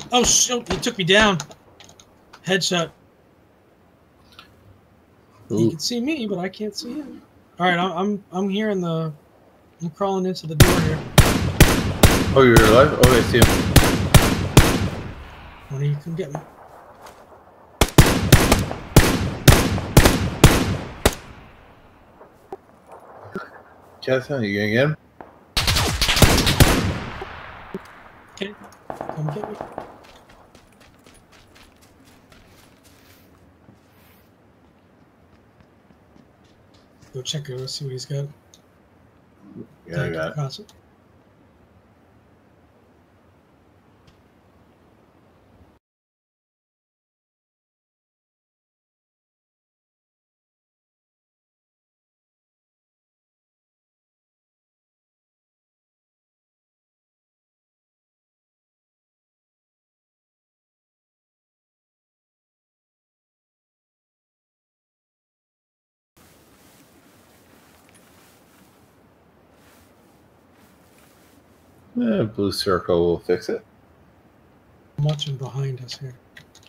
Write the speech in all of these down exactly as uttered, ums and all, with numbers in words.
Oh shoot! He took me down. Headshot. Ooh. He can see me, but I can't see him. All right, I'm I'm I'm here in the. I'm crawling into the door here. Oh, you're alive? Oh, I see him. Why don't you come get me? Chestnut, you gonna get him? Okay, come get me. Go check it. Let's see what he's got. Yeah, I got it. it. Yeah, blue circle will fix it. I'm watching behind us here.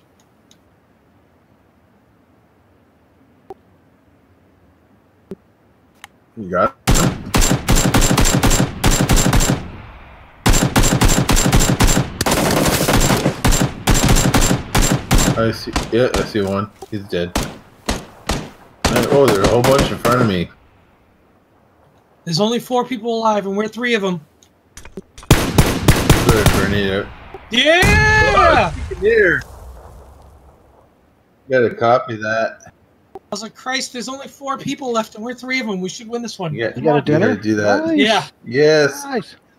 You got it? I see. Yeah, I see one. He's dead. Oh, there's a whole bunch in front of me. There's only four people alive, and we're three of them. Put a grenade out. Yeah! Oh, here. You gotta copy that. I was like, Christ, there's only four people left, and we're three of them. We should win this one. You got, you got a dinner? You gotta do that. Nice. Yeah. Yes. Nice.